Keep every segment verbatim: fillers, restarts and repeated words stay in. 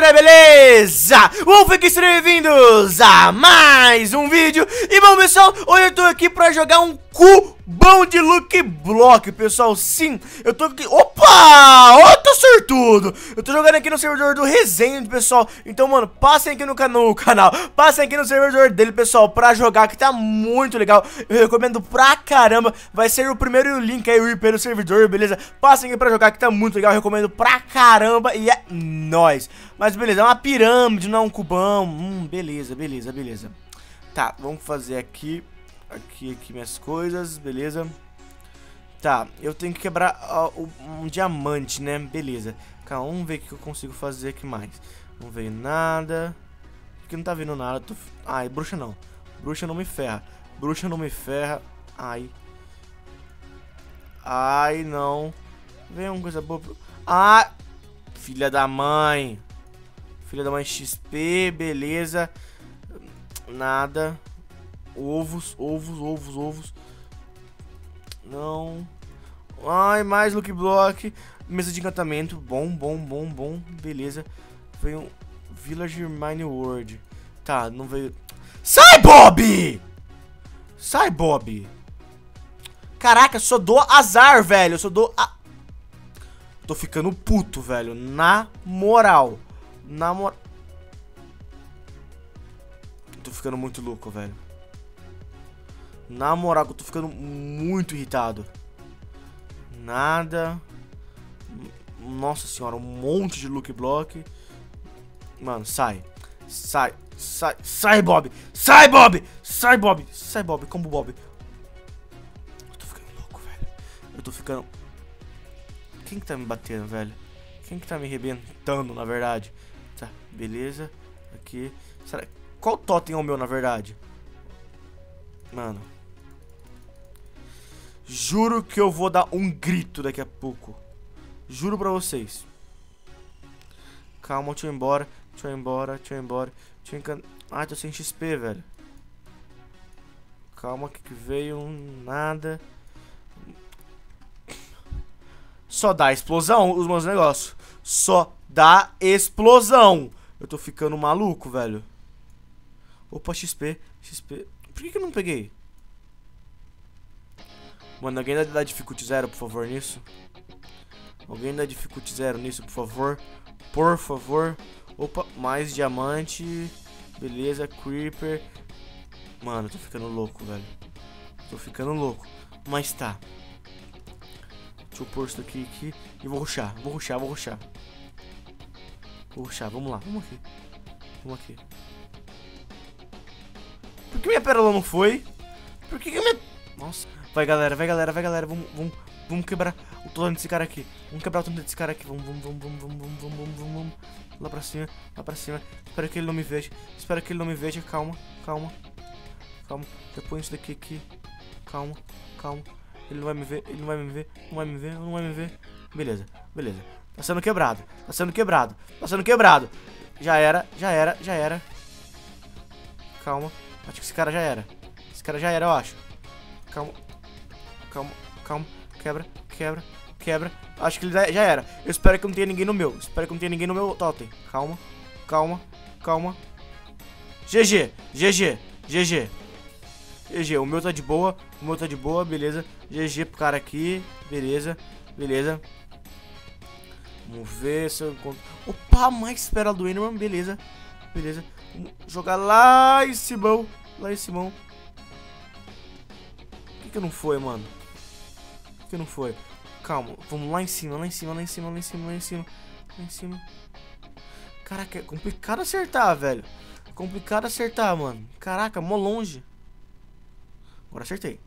galera, beleza? Wolf aqui, sejam bem-vindos a mais um vídeo. E bom, pessoal, hoje eu tô aqui pra jogar um cubão de Lucky Block, pessoal. Sim, eu tô aqui... Opa! Ó, tô sortudo. Eu tô jogando aqui no servidor do Resende, pessoal. Então, mano, passem aqui no, can no canal, passem aqui no servidor dele, pessoal, pra jogar, que tá muito legal. Eu recomendo pra caramba. Vai ser o primeiro link aí, o I P no servidor, beleza? Passem aqui pra jogar, que tá muito legal. Eu recomendo pra caramba e é nóis. Mas beleza, é uma pirâmide, não é um cubão. Hum, beleza, beleza, beleza. Tá, vamos fazer aqui. Aqui, aqui minhas coisas, beleza. Tá, eu tenho que quebrar uh, um, um diamante, né? Beleza. Calma, vamos ver o que eu consigo fazer aqui mais. Não veio nada. Aqui não tá vindo nada. Tô... Ai, bruxa não. Bruxa não me ferra. Bruxa não me ferra. Ai. Ai, não. Vem uma coisa boa. Ah! Filha da mãe. Filha da mãe X P, beleza. Nada. Ovos, ovos, ovos, ovos. Não. Ai, mais Lucky Block. Mesa de encantamento. Bom, bom, bom, bom. Beleza. Veio um Villager Mine World. Tá, não veio. Sai, Bob! Sai, Bob! Caraca, só dou azar, velho. Eu só dou a... Tô ficando puto, velho. Na moral. Na moral. Tô ficando muito louco, velho. Na moral, eu tô ficando muito irritado. Nada. Nossa senhora, um monte de Lucky Block. Mano, sai. Sai, sai, sai, Bob. Sai, Bob. Sai, Bob. Sai, Bob. Como Bob. Eu tô ficando louco, velho. Eu tô ficando... Quem que tá me batendo, velho? Quem que tá me arrebentando, na verdade? Tá, beleza. Aqui. Será... Qual totem é o meu, na verdade? Mano. Juro que eu vou dar um grito daqui a pouco. Juro pra vocês. Calma, deixa eu ir embora. Deixa eu ir embora, deixa eu ir embora. Deixa eu encan... Ai, tô sem X P, velho. Calma, que que veio? Nada. Só dá explosão os meus negócios. Só dá explosão. Eu tô ficando maluco, velho. Opa, X P. X P. Por que que eu não peguei? Mano, alguém dá, dá dificulty zero, por favor, nisso? Alguém dá dificulty zero nisso, por favor? Por favor. Opa, mais diamante. Beleza, creeper. Mano, eu tô ficando louco, velho. Tô ficando louco. Mas tá. Deixa eu pôr isso daqui aqui. E vou rushar, vou rushar, vou rushar. Vou rushar, vamos lá, vamos aqui. Vamos aqui. Por que minha pérola não foi? Por que, que minha... Nossa. Vai, galera, vai, galera, vai, galera. Vamos, vamos, vamos quebrar o totem desse cara aqui. Vamos quebrar o totem desse cara aqui. Vamos, vamos, vamos, vamos, vamos, vamos, vamos, vamos, vamos, vamos. Lá pra cima, lá pra cima. Espero que ele não me veja. Espero que ele não me veja. Calma, calma. Calma. Depois isso daqui aqui. Calma, calma. Ele não vai me ver, ele não vai me ver. Não vai me ver, não vai me ver. Beleza, beleza. Tá sendo quebrado. Tá sendo quebrado. Tá sendo quebrado. Já era, já era, já era. Calma. Acho que esse cara já era. Esse cara já era, eu acho. Calma. Calma, calma. Quebra, quebra, quebra. Acho que ele já era. Eu espero que não tenha ninguém no meu. Espero que não tenha ninguém no meu totem. Calma, calma, calma. G G, G G, G G. G G, o meu tá de boa. O meu tá de boa, beleza. G G pro cara aqui. Beleza, beleza. Vamos ver se eu encontro. Opa, mais pérola do Enderman, beleza. Beleza. Vamos jogar lá em cima. Lá em cima. Por que que não foi, mano? Por que que não foi? Calma, vamos lá em cima, lá em cima, lá em cima, lá em cima, lá em cima. Lá em cima. Caraca, é complicado acertar, velho. É complicado acertar, mano. Caraca, mó longe. Agora acertei.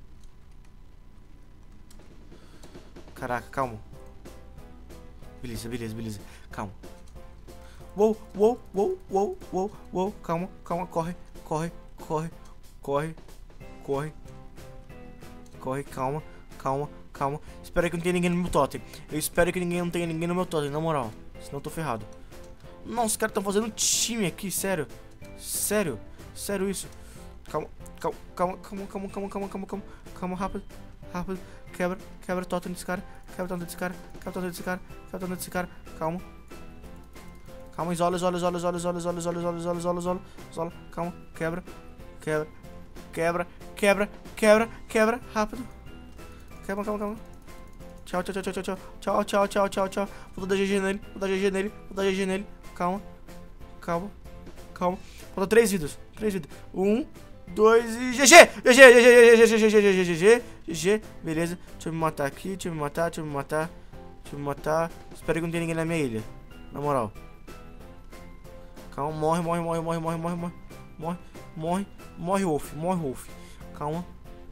Caraca, calma. Beleza, beleza, beleza. Calma. Uou, uou, uou, uou, uou, uou. Calma, calma, corre, corre, corre, corre, corre. Corre, calma, calma, calma. Espero que não tenha ninguém no meu totem. Eu espero que ninguém não tenha ninguém no meu totem, na moral. Senão eu tô ferrado. Nossa, os caras estão fazendo time aqui, sério. Sério, sério isso. Calma, calma, calma, calma, calma, calma, calma, calma, calma, calma, rápido, rápido. Quebra, quebra o totem desse cara. Quebra o totem desse cara. Quebra o totem desse cara. Quebra o totem desse cara. Calma. Calma, isola, isola, isola, isola, isola, isola, isola, isola, isola, isola, isola, isola. Calma, quebra, quebra, quebra, quebra, quebra, quebra, rápido. Calma, calma, calma. Tchau, tchau, tchau, tchau, tchau, tchau, tchau, tchau, tchau, tchau. Vou dar G G nele, vou dar G G nele, vou dar G G nele. Calma, calma, calma. Faltam três vidas, três vidas. Um, dois e G G! G G, G G, G G, G G, G G, G G, G G, beleza. Deixa eu me matar aqui, deixa eu me matar, deixa eu me matar. Deixa eu me matar. Espero que não tenha ninguém na minha ilha. Na moral. Calma, morre, morre, morre, morre, morre, morre, morre. Morre, morre, morre, Wolf, morre, Wolf. Calma.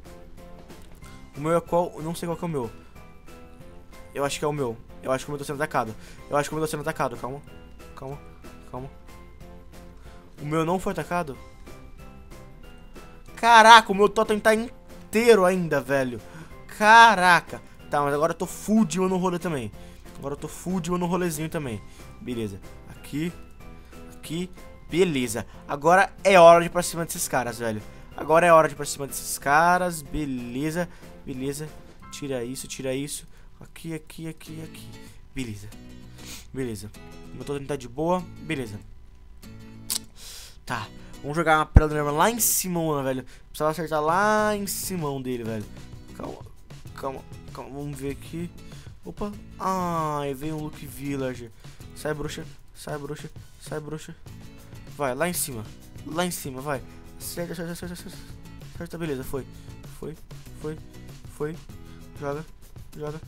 O meu é qual? Eu não sei qual que é o meu. Eu acho que é o meu. Eu acho que o meu tá sendo atacado. Eu acho que o meu tá sendo atacado. Calma, calma, calma. O meu não foi atacado? Caraca, o meu totem tá inteiro ainda, velho. Caraca. Tá, mas agora eu tô full de no rolê também. Agora eu tô full de no rolezinho também. Beleza. Aqui. Aqui. Beleza. Agora é hora de ir pra cima desses caras, velho. Agora é hora de ir pra cima desses caras. Beleza. Beleza. Tira isso, tira isso. Aqui, aqui, aqui, aqui. Beleza. Beleza. Meu totem tá de boa. Beleza. Tá. Vamos jogar uma pérola do Enderman lá em cima, velho. Precisava acertar lá em cima dele, velho. Calma, calma, calma. Vamos ver aqui. Opa. Ai, veio um Luke Villager. Sai, bruxa. Sai, bruxa. Sai, bruxa. Vai, lá em cima. Lá em cima, vai. Acerta, acerta, acerta, acerta. Acerta, beleza. Foi. Foi. Foi. Foi. Joga. Joga.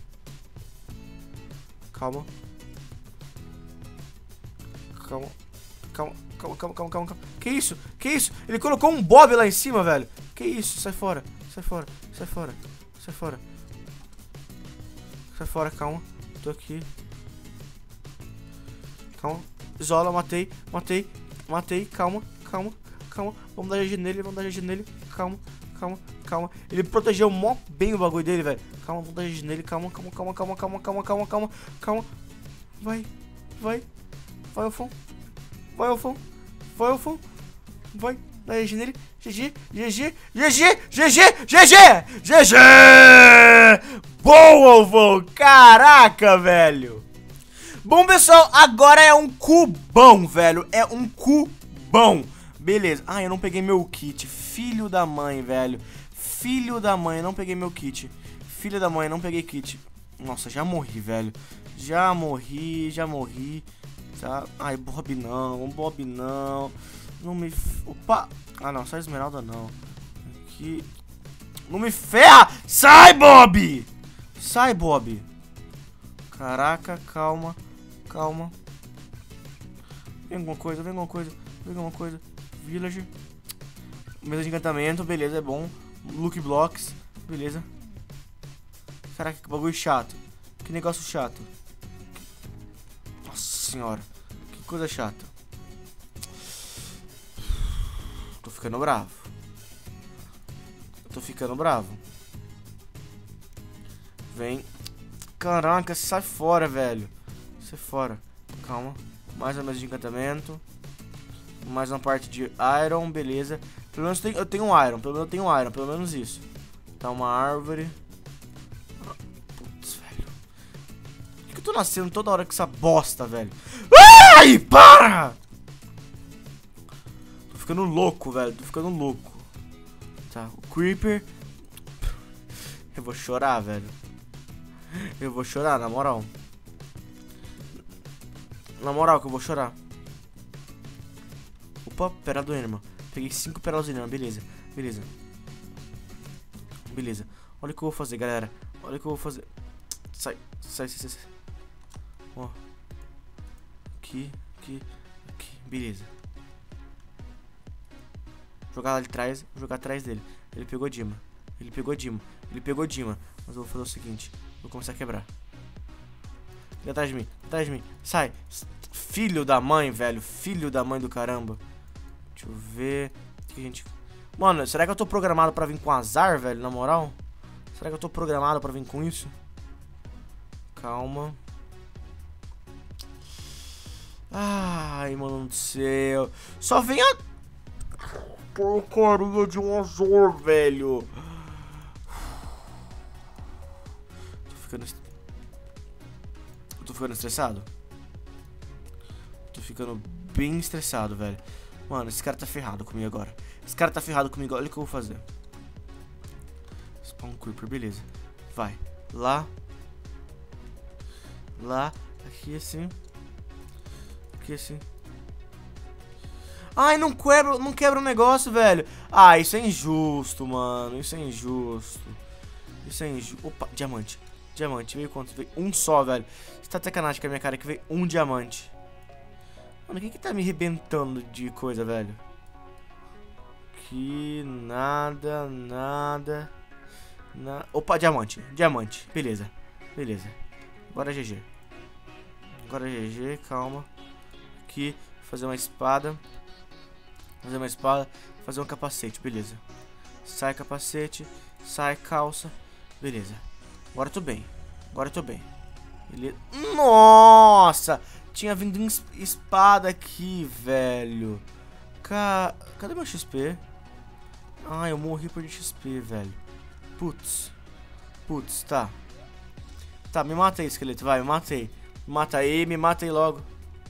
Calma. Calma. Calma, calma, calma, calma, calma, calma. Que isso? Que isso? Ele colocou um Bob lá em cima, velho. Que isso? Sai fora. Sai fora. Sai fora. Sai fora. Sai fora, calma. Tô aqui. Calma. Isola, matei. Matei. Matei. Calma, calma, calma. Vamos dar G G nele, vamos dar G G nele. Calma, calma, calma. Ele protegeu mó bem o bagulho dele, velho. Calma, vamos dar G G nele. Calma, calma, calma, calma, calma, calma, calma, calma, calma. Vai, vai. Vai, Alfon. Vai, Alfon. Vai, Alfon. Vai. Dá G G nele. G G. G G. G G. G G. G G. G G. Boa, Alfon. Caraca, velho. Bom, pessoal, agora é um cubão, velho. É um cubão. Beleza. Ah, eu não peguei meu kit. Filho da mãe, velho. Filho da mãe, não peguei meu kit. Filho da mãe, não peguei kit. Nossa, já morri, velho. Já morri, já morri. Tá? Ai, Bob não, Bob não. Não me... Opa! Ah, não, só esmeralda não. Aqui... Não me ferra! Sai, Bob! Sai, Bob! Caraca, calma. Calma. Vem alguma coisa, vem alguma coisa. Vem alguma coisa. Village. Mesa de encantamento, beleza, é bom. Look blocks, beleza. Caraca, que bagulho chato. Que negócio chato. Nossa senhora. Que coisa chata. Tô ficando bravo. Tô ficando bravo. Vem. Caraca, sai fora, velho. Sai fora. Calma. Mais uma mesa de encantamento. Mais uma parte de iron, beleza. Pelo menos eu tenho um iron. Pelo menos eu tenho um iron. Pelo menos isso. Tá uma árvore. Putz, velho. Por que eu tô nascendo toda hora com essa bosta, velho? Ai, para! Tô ficando louco, velho. Tô ficando louco. Tá, o Creeper. Eu vou chorar, velho. Eu vou chorar, na moral. Na moral que eu vou chorar. Opa, pérola do Enderman. Peguei cinco pérolas do Enderman, beleza. Beleza. Beleza. Olha o que eu vou fazer, galera. Olha o que eu vou fazer. Sai, sai, sai, sai. Ó. Aqui, aqui, aqui. Beleza. Jogar lá de trás, jogar atrás dele. Ele pegou Dima. Ele pegou Dima. Ele pegou Dima. Mas eu vou fazer o seguinte. Vou começar a quebrar. Vem atrás de mim. Atrás de mim. Sai. Filho da mãe, velho. Filho da mãe do caramba. Deixa eu ver. O que a gente... Mano, será que eu tô programado pra vir com azar, velho? Na moral? Será que eu tô programado pra vir com isso? Calma. Ai, mano do céu. Só vem a... porcaria de um azar, velho. Tô ficando... Eu tô ficando estressado? Tô Tô ficando bem estressado, velho. Mano, esse cara tá ferrado comigo agora. Esse cara tá ferrado comigo. Olha o que eu vou fazer. Spawn Creeper, beleza. Vai. Lá. Lá. Aqui assim. Aqui assim. Ai, não quebra, não quebra o negócio, velho. Ah, isso é injusto, mano. Isso é injusto. Isso é injusto. Opa, diamante. Diamante. Veio quanto? Veio um só, velho. Você tá de sacanagem com a minha cara que veio um diamante. Mano, quem que tá me arrebentando de coisa, velho? Que nada, nada. Na... Opa, diamante. Diamante. Beleza. Beleza. Agora é G G. Agora é G G, calma. Aqui, fazer uma espada. Fazer uma espada, fazer um capacete, beleza. Sai capacete, sai calça, beleza. Agora eu tô bem, agora eu tô bem. Beleza. Nossa, tinha vindo uma espada aqui, velho. Ca... Cadê meu X P? Ah, eu morri por X P, velho. Putz, putz, tá. Tá, me mata aí, esqueleto, vai, me mata aí. Me mata aí, me mata aí logo.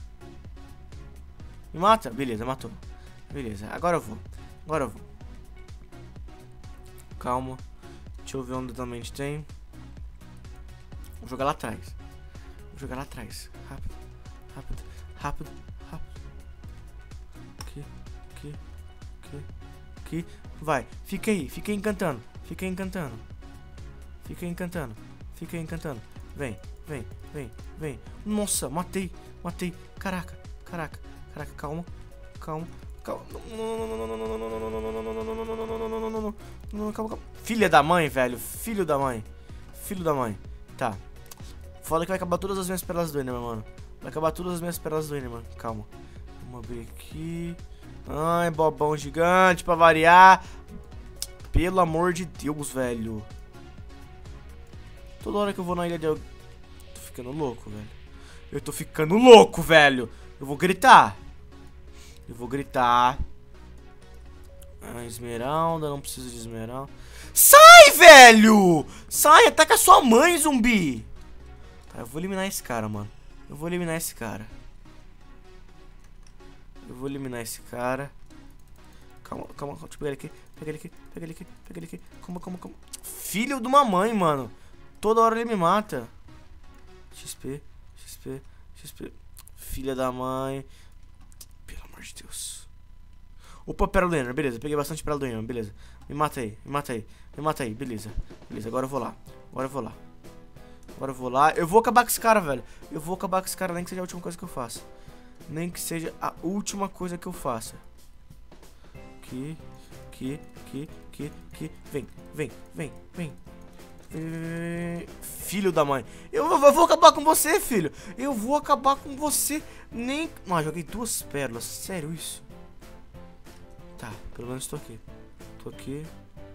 Me mata? Beleza, matou. Beleza, agora eu vou. Agora eu vou. Calma. Deixa eu ver onde também tem. Vou jogar lá atrás. Vou jogar lá atrás. Rápido, rápido, rápido, rápido. Aqui, aqui, aqui, aqui. Vai, fica aí, fica aí encantando. Fica aí encantando. Fica aí encantando. Fica aí encantando. Vem, vem, vem, vem. Nossa, matei, matei. Caraca, caraca, caraca, calma, calma. Calma. Calma, calma. Filha da mãe, velho. Filho da mãe. Filho da mãe. Tá. Foda que vai acabar todas as minhas pérolas do Enderman, mano. Vai acabar todas as minhas pérolas do Enderman. Calma. Vamos abrir aqui. Ai, bobão gigante pra variar. Pelo amor de Deus, velho. Toda hora que eu vou na ilha de... Tô ficando louco, velho. Eu tô ficando louco, velho. Eu vou gritar. Eu vou gritar. Ah, esmeralda, não preciso de esmeralda. Sai, velho! Sai, ataca sua mãe, zumbi! Tá, eu vou eliminar esse cara, mano. Eu vou eliminar esse cara. Eu vou eliminar esse cara. Calma, calma, deixa eu pegar ele aqui. Pega ele aqui, pega ele aqui, pega ele aqui. Calma, calma, calma. Filho de uma mãe, mano. Toda hora ele me mata. X P, X P, X P. Filha da mãe. Pelo amor de Deus. Opa, pérola do Ender, beleza. Peguei bastante pérola do Ender, beleza. Me mata aí, me mata aí, me mata aí, beleza. Beleza, agora eu vou lá. Agora eu vou lá. Agora eu vou lá. Eu vou acabar com esse cara, velho. Eu vou acabar com esse cara, nem que seja a última coisa que eu faça. Nem que seja a última coisa que eu faça. Aqui, aqui, aqui, aqui, aqui. Vem, vem, vem, vem. Filho da mãe. Eu, eu vou acabar com você, filho. Eu vou acabar com você. Nem... Ah, joguei duas pérolas. Sério isso? Tá, pelo menos tô aqui. Tô aqui.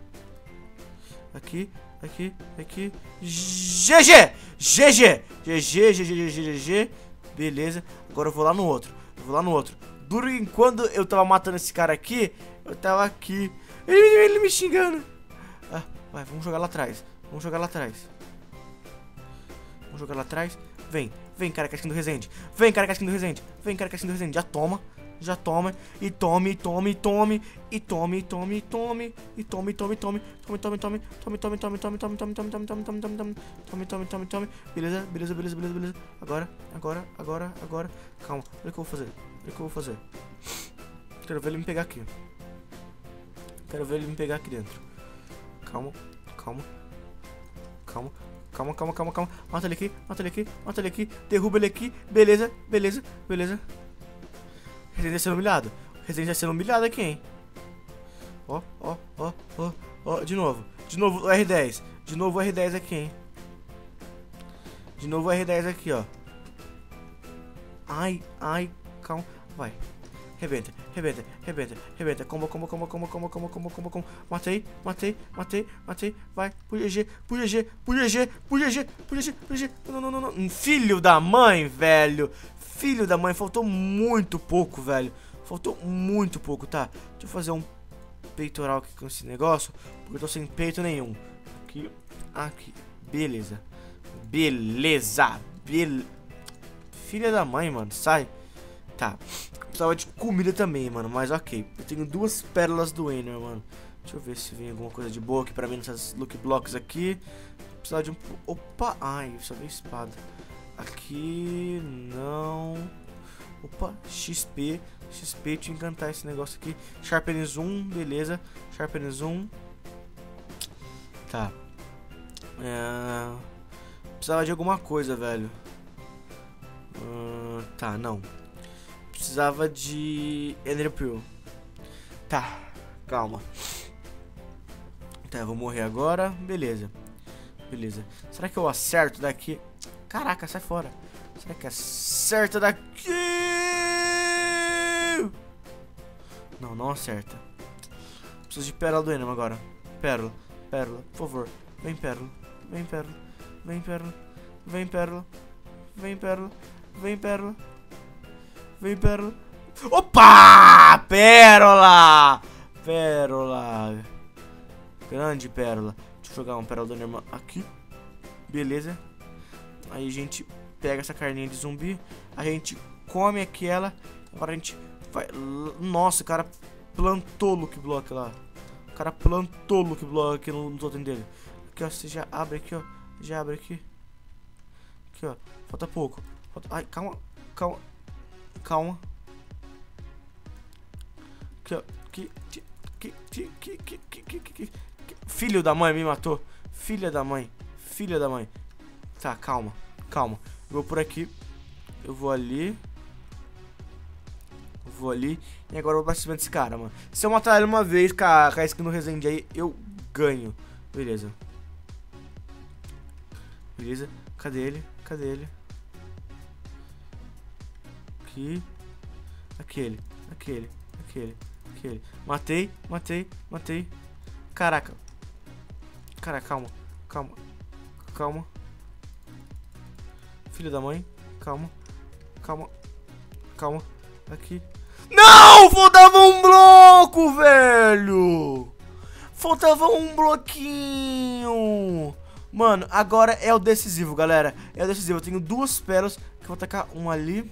Aqui, aqui, aqui. G G! G G! G G, G G, G G, G G. Beleza. Agora eu vou lá no outro. Eu vou lá no outro. Duro enquanto eu tava matando esse cara aqui, eu tava aqui. Ele, ele me xingando. Ah, vai, vamos jogar lá atrás. Vamos jogar lá atrás. Vamos jogar lá atrás. Vem, vem, cara casquinho do Resende. Vem, cara casquinho do Resende. Vem, cara casquinho do Resende. Já toma. Já toma. E tome, tome, tome. E tome, tome, tome. E tome, tome, tome. Tome, tome, tome. Tome, tome, tome, tome, tome, tome, tome, tome, tome, tome, tome, tome. Tome, tome, tome, tome. Beleza, beleza, beleza, beleza, beleza. Agora, agora, agora, agora. Calma. Olha o que eu vou fazer. Olha o que eu vou fazer. Quero ver ele me pegar aqui. Quero ver ele me pegar aqui dentro. Calma, calma. Calma, calma, calma, calma, calma. Mata ele aqui, mata ele aqui, mata ele aqui. Derruba ele aqui. Beleza, beleza, beleza. Resident sendo humilhado. Resident sendo humilhado aqui, hein. Ó, ó, ó, ó, ó. De novo, de novo o R dez. De novo o R dez aqui, hein. De novo o R dez aqui, ó. Ai, ai, calma. Vai. Rebenta, rebenta, rebenta, rebenta. Combo, combo, combo, combo, combo, combo, combo, combo, combo. Matei, matei, matei, matei. Vai, pro G G, pro G G, pro G G, pro G G, pro G G, pro G G. Não, não, não, não. Filho da mãe, velho. Filho da mãe. Faltou muito pouco, velho. Faltou muito pouco, tá? Deixa eu fazer um peitoral aqui com esse negócio, porque eu tô sem peito nenhum. Aqui, aqui. Beleza. Beleza. Bel... Filha da mãe, mano. Sai. Tá. Precisava de comida também, mano. Mas ok. Eu tenho duas pérolas do Ender, mano. Deixa eu ver se vem alguma coisa de boa aqui pra mim nessas Lucky Blocks aqui. Precisava de um... Opa! Ai, só veio espada. Aqui... Não... Opa! X P. X P, deixa eu encantar esse negócio aqui. Sharpen Zoom, beleza. Sharpen Zoom. Tá. É... Precisava de alguma coisa, velho. Uh, tá, não. Precisava de Ender Pearl. Tá, calma. Tá, eu vou morrer agora. Beleza. Beleza. Será que eu acerto daqui? Caraca, sai fora. Será que acerta daqui? Não, não acerta. Preciso de pérola do Enderman agora. Pérola, pérola, por favor. Vem pérola, vem pérola, vem pérola, vem pérola, vem pérola, vem pérola, vem pérola. Opa! Pérola! Pérola. Grande pérola. Deixa eu jogar uma pérola do Enderman aqui. Beleza. Aí a gente pega essa carninha de zumbi. A gente come aquela. Agora a gente vai... Nossa, o cara plantou o Lucky Block lá. O cara plantou o Lucky Block aqui no, no totem dele. Aqui, ó. Você já abre aqui, ó. Já abre aqui. Aqui, ó. Falta pouco. Falta... Ai, calma. Calma. Calma. Aqui, ó. Aqui. Aqui. Aqui. Aqui. Aqui. Aqui. Aqui. Filho da mãe me matou. Filha da mãe. Filha da mãe. Tá, calma. Calma. Eu vou por aqui. Eu vou ali. Eu vou ali. E agora eu vou pra cima desse cara, mano. Se eu matar ele uma vez com a, com a skin no Resende aí, eu ganho. Beleza. Beleza. Cadê ele? Cadê ele? Aqui. Aquele. Aquele. Aquele. Aquele. Matei. Matei. Matei. Caraca. Caraca, calma. Calma. Calma. Filho da mãe. Calma. Calma. Calma. Aqui. Não! Faltava um bloco, velho! Faltava um bloquinho. Mano, agora é o decisivo, galera. É o decisivo. Eu tenho duas pérolas que eu vou tacar uma ali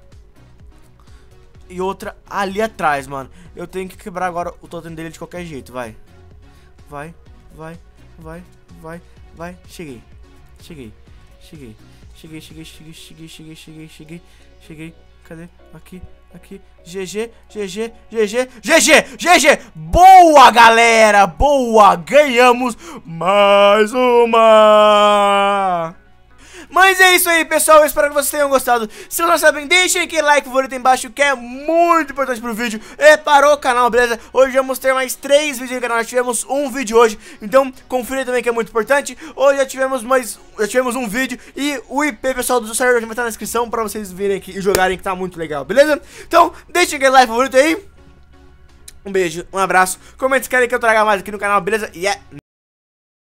e outra ali atrás, mano. Eu tenho que quebrar agora o totem dele de qualquer jeito, vai. Vai, vai, vai, vai, vai. Cheguei. Cheguei. Cheguei. Cheguei, cheguei, cheguei, cheguei, cheguei, cheguei, cheguei, cheguei. Cadê? Aqui, aqui. G G, G G, G G, G G, G G. Boa, galera. Boa. Ganhamos mais uma. Mas é isso aí, pessoal. Eu espero que vocês tenham gostado. Se vocês não sabem, deixem aquele like favorito aí embaixo, que é muito importante pro vídeo e para o canal, beleza? Hoje vamos ter mais três vídeos no canal. Já tivemos um vídeo hoje, então confira também que é muito importante. Hoje já tivemos mais, já tivemos um vídeo e o I P, pessoal, do server vai estar na descrição pra vocês virem aqui e jogarem, que tá muito legal, beleza? Então, deixem aquele like favorito aí. Um beijo, um abraço. Comenta se querem que eu traga mais aqui no canal, beleza? E é...